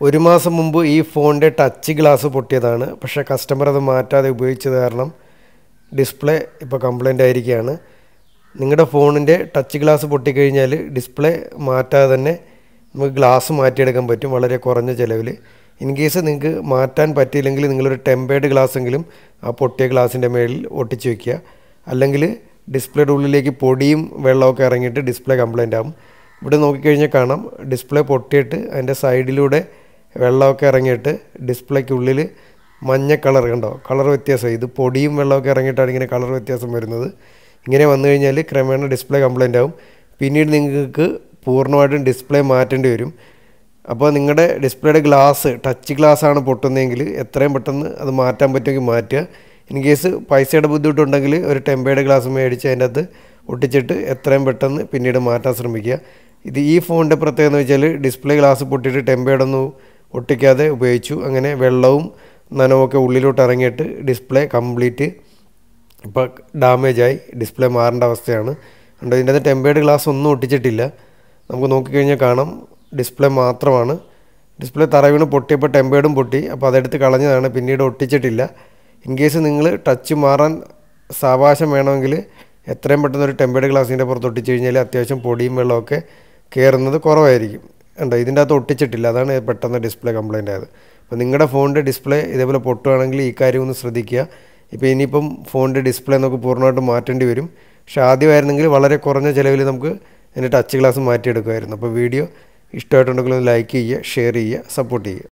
ഒരു മാസം മുമ്പ് ഈ ഫോണിൻ്റെ ടച്ച് ഗ്ലാസ് പൊട്ടിയതാണ്. പക്ഷേ കസ്റ്റമർ അത് മാറ്റാതെ ഉപയോഗിച്ചത് കാരണം ഡിസ്പ്ലേ ഇപ്പോൾ കംപ്ലൈൻ്റ് ആയിരിക്കുകയാണ്. നിങ്ങളുടെ ഫോണിൻ്റെ ടച്ച് ഗ്ലാസ് പൊട്ടിക്കഴിഞ്ഞാൽ ഡിസ്പ്ലേ മാറ്റാതെ തന്നെ നമുക്ക് ഗ്ലാസ് മാറ്റിയെടുക്കാൻ പറ്റും വളരെ കുറഞ്ഞ ചിലവിൽ. ഇൻ കേസ് നിങ്ങൾക്ക് മാറ്റാൻ പറ്റിയില്ലെങ്കിൽ നിങ്ങളൊരു ടെമ്പേർഡ് ഗ്ലാസ് എങ്കിലും ആ പൊട്ടിയ ഗ്ലാസിൻ്റെ മേളിൽ ഒട്ടിച്ച് വയ്ക്കുക. അല്ലെങ്കിൽ ഡിസ്പ്ലേയുടെ ഉള്ളിലേക്ക് പൊടിയും വെള്ളമൊക്കെ ഇറങ്ങിയിട്ട് ഡിസ്പ്ലേ കംപ്ലൈൻ്റ് ആകും. ഇവിടെ നോക്കിക്കഴിഞ്ഞാൽ കാണാം, ഡിസ്പ്ലേ പൊട്ടിയിട്ട് അതിൻ്റെ സൈഡിലൂടെ വെള്ളമൊക്കെ ഇറങ്ങിയിട്ട് ഡിസ്പ്ലേക്കുള്ളിൽ മഞ്ഞ കളർ കണ്ടോ, കളർ വ്യത്യാസം. ഇത് പൊടിയും വെള്ളമൊക്കെ ഇറങ്ങിയിട്ടാണ് ഇങ്ങനെ കളർ വ്യത്യാസം വരുന്നത്. ഇങ്ങനെ വന്നു കഴിഞ്ഞാൽ ക്രമേണ ഡിസ്പ്ലേ കംപ്ലൈൻ്റ് ആവും. പിന്നീട് നിങ്ങൾക്ക് പൂർണ്ണമായിട്ടും ഡിസ്പ്ലേ മാറ്റേണ്ടി വരും. അപ്പോൾ നിങ്ങളുടെ ഡിസ്പ്ലേയുടെ ഗ്ലാസ് ടച്ച് ഗ്ലാസ് ആണ് പൊട്ടുന്നതെങ്കിൽ എത്രയും പെട്ടെന്ന് അത് മാറ്റാൻ പറ്റുമെങ്കിൽ മാറ്റുക. ഇൻ കേസ് പൈസയുടെ ബുദ്ധിമുട്ടുണ്ടെങ്കിൽ ഒരു ടെമ്പേർഡ് ഗ്ലാസ് മേടിച്ച് അതിൻ്റെ അകത്ത് ഒട്ടിച്ചിട്ട് എത്രയും പെട്ടെന്ന് പിന്നീട് മാറ്റാൻ ശ്രമിക്കുക. ഈ ഫോണിൻ്റെ പ്രത്യേകത എന്ന് വെച്ചാൽ ഡിസ്പ്ലേ ഗ്ലാസ് പൊട്ടിയിട്ട് ടെമ്പേർഡൊന്നും ഒട്ടിക്കാതെ ഉപയോഗിച്ചു. അങ്ങനെ വെള്ളവും നനവൊക്കെ ഉള്ളിലോട്ട് ഇറങ്ങിയിട്ട് ഡിസ്പ്ലേ കംപ്ലീറ്റ് ഇപ്പോൾ ഡാമേജായി ഡിസ്പ്ലേ മാറേണ്ട അവസ്ഥയാണ്. ഉണ്ട് ഇതിൻ്റെ അകത്ത് ടെമ്പേർഡ് ഗ്ലാസ് ഒന്നും ഒട്ടിച്ചിട്ടില്ല. നമുക്ക് നോക്കിക്കഴിഞ്ഞാൽ കാണാം ഡിസ്പ്ലേ മാത്രമാണ്. ഡിസ്പ്ലേ തറവീണ് പൊട്ടിയപ്പോൾ ടെമ്പേർഡും പൊട്ടി. അപ്പോൾ അതെടുത്ത് കളഞ്ഞതാണ്, പിന്നീട് ഒട്ടിച്ചിട്ടില്ല. ഇൻ കേസ് നിങ്ങൾ ടച്ച് മാറാൻ സാവകാശം വേണമെങ്കിൽ എത്രയും പെട്ടെന്ന് ഒരു ടെമ്പേർഡ് ഗ്ലാസിൻ്റെ പുറത്ത് ഒട്ടിച്ച് കഴിഞ്ഞാൽ അത്യാവശ്യം പൊടിയും വെള്ളമൊക്കെ കയറുന്നത് കുറവായിരിക്കും. ഉണ്ട് ഇതിൻ്റെ അകത്ത് ഒട്ടിച്ചിട്ടില്ല, അതാണ് പെട്ടെന്ന് ഡിസ്പ്ലേ കംപ്ലൈൻ്റ് ആയത്. അപ്പോൾ നിങ്ങളുടെ ഫോണിൻ്റെ ഡിസ്പ്ലേ ഇതേപോലെ പൊട്ടുകയാണെങ്കിൽ ഈ കാര്യം ഒന്ന് ശ്രദ്ധിക്കുക. ഇപ്പോൾ ഇനിയിപ്പം ഫോണിൻ്റെ ഡിസ്പ്ലേ നമുക്ക് പൂർണ്ണമായിട്ട് മാറ്റേണ്ടി വരും. പക്ഷേ ആദ്യമായിരുന്നെങ്കിൽ വളരെ കുറഞ്ഞ ചിലവിൽ നമുക്ക് അതിൻ്റെ ടച്ച് ഗ്ലാസ് മാറ്റിയെടുക്കുമായിരുന്നു. അപ്പോൾ വീഡിയോ ഇഷ്ടമായിട്ടുണ്ടെങ്കിൽ ഒന്ന് ലൈക്ക് ചെയ്യുക, ഷെയർ ചെയ്യുക, സപ്പോർട്ട് ചെയ്യുക.